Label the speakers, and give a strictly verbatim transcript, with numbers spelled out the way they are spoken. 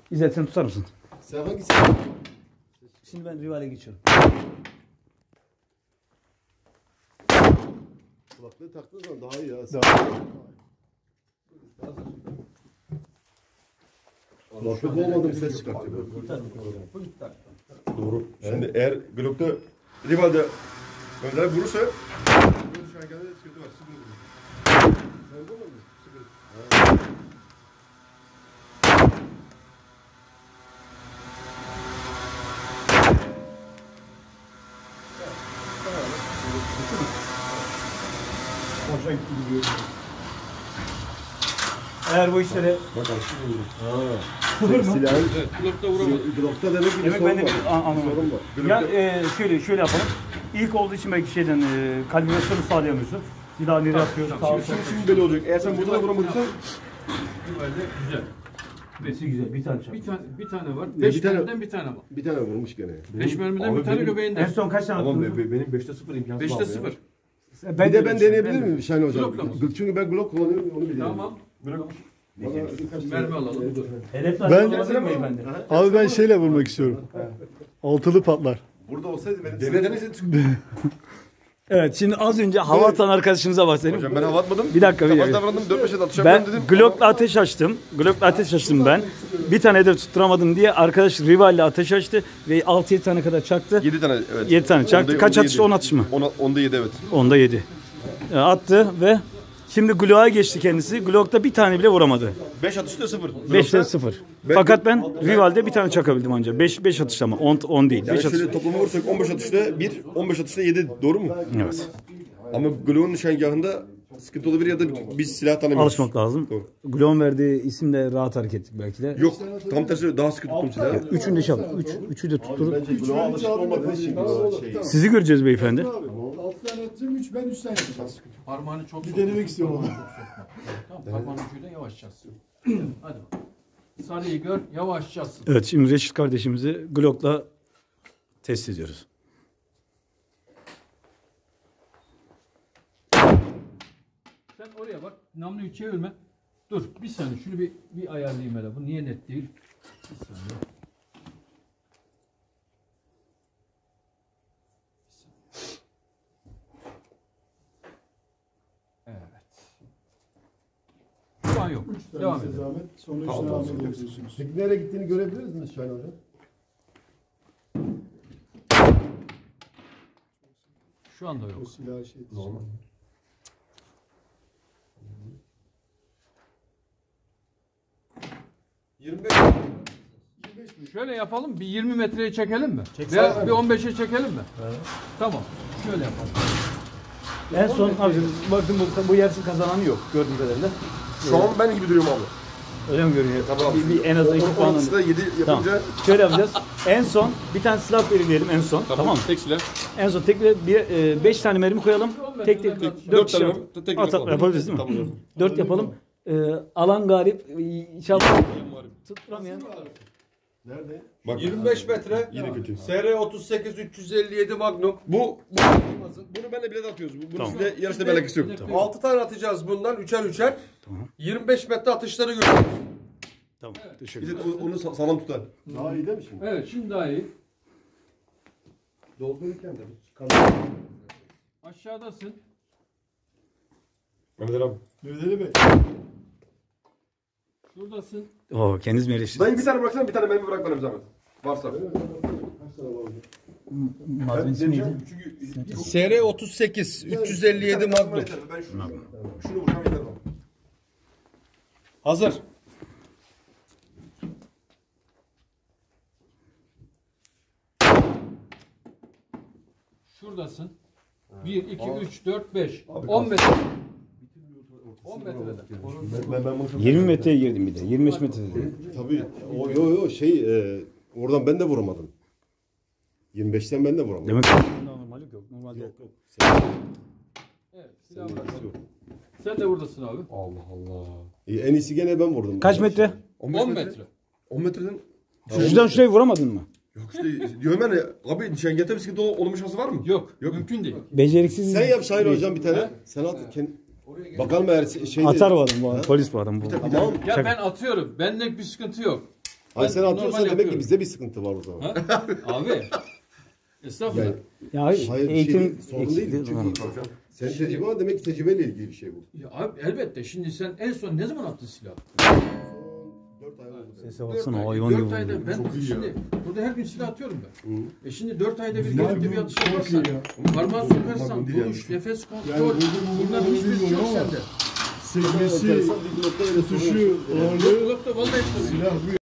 Speaker 1: İzzet sen tutar mısın?
Speaker 2: Sen hangisi?
Speaker 1: Şimdi ben rivale geçiyorum.
Speaker 2: Kulaklığı taktığın zaman daha iyi ya. Kulaklık olmadı bir ses çıkartıyor.
Speaker 3: Doğru. Şimdi eğer Glock'ta rivalde önder vurursa şu an kendine sıkıntı var. Sıkıntı var. Sen vurmadın mı? Sıkıntı.
Speaker 1: Eğer bu işleri
Speaker 3: Bak aslında
Speaker 1: sıfır mı?
Speaker 2: Silahın
Speaker 4: Evet, Glock'ta vuramadım.
Speaker 2: Glock'ta demek ki bir
Speaker 1: Demek
Speaker 2: sorun
Speaker 1: ben de
Speaker 2: var.
Speaker 1: bir an- anlamadım.
Speaker 2: Sorun var.
Speaker 1: Ya e, şöyle şöyle yapalım. İlk olduğu için belki şeyden e, kalibrasyonu sağlayamıyorsun. Silahı nereye atıyorsun? Sağa
Speaker 3: Şimdi, şimdi böyle olacak. Eğer sen burada da vuramadıysan
Speaker 4: Rivalde güzel.
Speaker 1: Besi güzel. Bir tane çak.
Speaker 4: Bir tane bir tane var.
Speaker 2: bir
Speaker 4: Beş
Speaker 2: tane-
Speaker 4: mermiden bir tane var.
Speaker 2: Bir tane vurmuş gene.
Speaker 4: Beş mermiden
Speaker 3: Abi
Speaker 4: bir tane
Speaker 3: benim-
Speaker 1: En
Speaker 4: göbeğinden.
Speaker 1: son kaç tane
Speaker 3: tamam
Speaker 1: attın?
Speaker 3: be, benim beşte sıfır imkansız
Speaker 4: Beşte
Speaker 3: abi ya.
Speaker 4: sıfır.
Speaker 2: Bir de ben deneyebilir
Speaker 1: de.
Speaker 2: miyim Şahin hocam?
Speaker 4: Glock'la mı?
Speaker 2: Çünkü ben Glock kullanıyorum onu biliyorum.
Speaker 4: Tamam.
Speaker 2: Bana birkaç
Speaker 4: Mermi
Speaker 2: tane-
Speaker 4: alalım. Dur.
Speaker 1: Hedefler
Speaker 5: Ben-
Speaker 1: olabilir mi beyefendi?
Speaker 5: Abi ben şeyle vurmak istiyorum. Altılı patlar.
Speaker 2: Burada olsaydı benim...
Speaker 3: Dene dene sen
Speaker 1: Evet şimdi az önce hava atan arkadaşımıza bahsedelim.
Speaker 3: Hocam ben hava atmadım.
Speaker 1: Bir dakika, bir
Speaker 3: Fazla
Speaker 1: dakika.
Speaker 3: davrandım. dört beş atış
Speaker 1: Ben
Speaker 3: yapıyorum dedim.
Speaker 1: Glock'la ateş açtım. Glock'la ateş açtım ben. Bir tane hedef tutturamadım diye arkadaş rivalle ateş açtı ve altı yedi tane kadar çaktı.
Speaker 3: yedi tane evet.
Speaker 1: yedi tane çaktı.
Speaker 3: Onda-
Speaker 1: Kaç
Speaker 3: onda
Speaker 1: atıştı?
Speaker 3: yedi.
Speaker 1: on atış mı?
Speaker 3: Ona- Onda yedi evet.
Speaker 1: Onda yedi. E, attı ve şimdi Glock'a geçti kendisi. Glock'ta bir tane bile vuramadı.
Speaker 3: beş atışta sıfır.
Speaker 1: beşte sıfır. Fakat ben rivalde bir tane çakabildim ancak. beş beş atış ama on on değil.
Speaker 3: Yani
Speaker 1: beş atış.
Speaker 3: şöyle toplama vursak on beş atışta bir, on beş atışta yedi. Doğru mu?
Speaker 1: Evet.
Speaker 3: Ama Glock'un nişangahında sıkıntı olabilir ya da biz silah tanımıyoruz.
Speaker 1: Alışmak lazım.
Speaker 3: Doğru.
Speaker 1: Glock'un verdiği isimle rahat hareket ettik belki de.
Speaker 3: Yok. Tam tersi daha sıkı tuttum silahı.
Speaker 1: Üçünü de şey yaptık. Üç, üçü de tutturup.
Speaker 2: Bence Glock'a alışık olmadığı için Glock'a şey...
Speaker 1: Sizi göreceğiz beyefendi.
Speaker 6: altı tane attım, üç ben üç tane yapacağım.
Speaker 4: Parmağını çok
Speaker 6: Bir denemek istiyorum onu.
Speaker 4: Tamam, parmağın ucuyla yavaşça as. Hadi bak. Sarıyı gör, yavaşça as.
Speaker 1: Evet şimdi Reşit kardeşimizi Glock'la test ediyoruz.
Speaker 4: Sen oraya bak, namluyu çevirme. Dur, bir saniye şunu bir, bir ayarlayayım hele. Bu niye net değil? Bir saniye. Evet. Şu an yok. Devam
Speaker 6: Size
Speaker 4: edelim.
Speaker 6: zahmet. Sonra üç tane almayı yapıyorsunuz.
Speaker 2: Peki nereye gittiğini görebiliriz mi Şahin hocam?
Speaker 4: Şu anda
Speaker 6: O
Speaker 4: yok.
Speaker 6: silahı şey.
Speaker 2: Normal.
Speaker 3: yirmi beş.
Speaker 4: Şöyle yapalım, bir yirmi metreye çekelim mi? Veya bir on beşe çekelim mi? Tamam, şöyle yapalım.
Speaker 1: En son abicim baktım bu, bu yarışın kazananı yok gördüğüm kadarıyla.
Speaker 3: Şu an ben gibi duruyorum abi.
Speaker 1: Öyle mi görünüyor?
Speaker 3: Tabii
Speaker 1: bir, bir en az iki puan.
Speaker 3: on atışta yedi
Speaker 1: Tamam.
Speaker 3: yapınca
Speaker 1: Şöyle yapacağız. En son bir tane silah belirleyelim en son. Tamam, mı?
Speaker 3: tek silah.
Speaker 1: En son tek bir, bir e, beş tane mermi koyalım. Tek tek dört,
Speaker 3: Dört
Speaker 1: kişi
Speaker 3: tane
Speaker 1: at-
Speaker 3: mermi, tek
Speaker 1: at-
Speaker 3: yapalım.
Speaker 1: yapabiliriz değil mi?
Speaker 3: Tamam.
Speaker 1: Dört yapalım. E, alan galip e, inşallah tutturamayan.
Speaker 2: Nerede?
Speaker 3: Bak
Speaker 7: yirmi beş metre.
Speaker 3: yine kötü.
Speaker 7: S R otuz sekiz üç yüz elli yedi Magnum.
Speaker 3: Bu, bu bunu benle bile de atıyoruz. Bu- Bunun
Speaker 1: Tamam.
Speaker 3: size yarışta bir alakası yok.
Speaker 7: altı tane atacağız bundan üçer üçer. yirmi beş metre atışları görüyoruz.
Speaker 1: Tamam. Teşekkür
Speaker 3: Bir
Speaker 1: ederim.
Speaker 3: de onu sa- sağlam tutar.
Speaker 2: Daha iyi değil mi şimdi?
Speaker 4: Evet, şimdi daha iyi.
Speaker 2: Doldururken de.
Speaker 4: Aşağıdasın.
Speaker 3: Mehmet Ali abi.
Speaker 6: Mehmet Ali Bey.
Speaker 4: Şuradasın.
Speaker 1: Oo, kendiniz mi eleştirdiniz?
Speaker 3: Dayı bir tane bıraksana, bir tane mermi bırak bana bir zahmet. Varsa.
Speaker 1: Malzemesi neydi?
Speaker 3: Çünkü
Speaker 7: S R otuz sekiz üç yüz elli yedi Magnum.
Speaker 3: ben şunu, şunu vuracağım yeter bana.
Speaker 7: Hazır.
Speaker 4: Şuradasın. bir, iki, üç, dört, beş. on metre. on metrede.
Speaker 2: Ben, ben bunu çok...
Speaker 1: yirmi metreye girdim bir de. yirmi beş metrede değil.
Speaker 2: Tabii. O yo yo şey e, oradan ben de vuramadım. yirmi beşten ben de vuramadım.
Speaker 1: Demek ki normali yok. Normal yok.
Speaker 2: Yok.
Speaker 4: Evet, silah var. Sen de buradasın abi.
Speaker 3: Allah Allah.
Speaker 2: E, en iyisi gene ben vurdum.
Speaker 1: Kaç metre?
Speaker 4: on metre.
Speaker 3: on metreden.
Speaker 1: Şuradan şuraya vuramadın mı?
Speaker 3: Yok işte diyorum yani abi nişangahta bir sıkıntı ol- olma şansı var mı?
Speaker 4: Yok,
Speaker 3: Yok.
Speaker 4: mümkün değil.
Speaker 1: Beceriksiz.
Speaker 2: Sen yap Şahin hocam bir tane. Sen at. Kend... Bakalım eğer şey...
Speaker 1: Atar bu adam bu adam. Polis bu adam bu.
Speaker 2: Tamam.
Speaker 4: Ya
Speaker 1: Şaka.
Speaker 4: ben atıyorum. Benlik bir sıkıntı yok.
Speaker 2: Ay sen
Speaker 4: normal
Speaker 2: atıyorsan demek ki
Speaker 4: yapıyorum.
Speaker 2: bizde bir sıkıntı var o zaman.
Speaker 4: Ha? Abi. Estağfurullah.
Speaker 2: Yani,
Speaker 1: Ya hayır,
Speaker 2: hayır
Speaker 1: eğitim
Speaker 2: şey, sorun değil.
Speaker 1: eksikliği
Speaker 2: Çünkü
Speaker 1: var.
Speaker 2: senin tecrüben var, demek ki tecrübeyle ilgili bir şey bu.
Speaker 4: Ya abi elbette. Şimdi sen en son ne zaman attın silahı?
Speaker 2: Son dört ay oldu.
Speaker 1: Sese
Speaker 4: Dört
Speaker 1: baksana
Speaker 4: ay-
Speaker 1: hayvan
Speaker 4: dört
Speaker 1: gibi.
Speaker 4: ayda
Speaker 1: vuruyor.
Speaker 4: ben
Speaker 3: Çok iyi
Speaker 4: şimdi
Speaker 3: ya.
Speaker 4: burada her gün silah atıyorum ben.
Speaker 2: Hı.
Speaker 4: E şimdi dört ayda bir
Speaker 6: Vay
Speaker 4: gelip de bir
Speaker 6: bu
Speaker 4: atış
Speaker 6: çok
Speaker 4: yaparsan,
Speaker 6: iyi ya.
Speaker 4: parmağı
Speaker 3: Bak
Speaker 4: sokarsan,
Speaker 3: bu değil
Speaker 4: vuruş,
Speaker 3: yani.
Speaker 4: nefes
Speaker 6: Yani
Speaker 4: kontrol,
Speaker 6: bu- bu- bu-
Speaker 4: bunların
Speaker 6: bu-
Speaker 4: hiçbirisi
Speaker 6: bu-
Speaker 4: yok
Speaker 6: ama
Speaker 4: sende.
Speaker 6: Sevmesi,
Speaker 2: Enteresan bir nokta öyle sorun
Speaker 6: tutuşu,
Speaker 2: yok.
Speaker 6: ağırlığı,
Speaker 4: Yok da vallahi sorun yok.
Speaker 6: silah bu